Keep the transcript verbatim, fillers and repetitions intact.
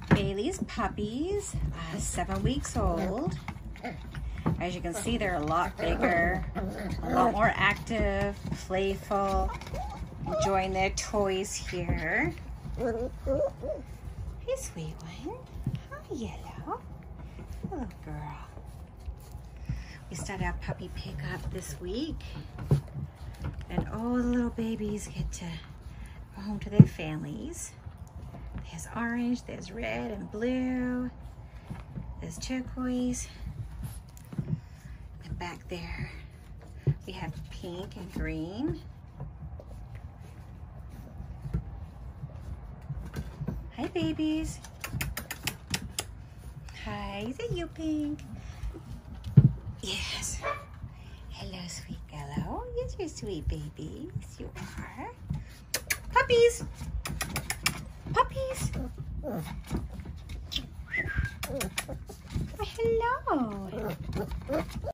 Bailey's puppies, uh, seven weeks old. As you can see, they're a lot bigger, a lot more active, playful, enjoying their toys here. Hey, sweet one. Hi, Yellow. Hello, girl. We started our puppy pickup this week, and all the little babies get to go home to their families. There's orange, there's red and blue, there's turquoise. And back there, we have pink and green. Hi, babies. Hi, is it you, Pink? Yes. Hello, sweet Yellow. Yes, you're sweet babies. You are. Puppies. Puppies. Hello.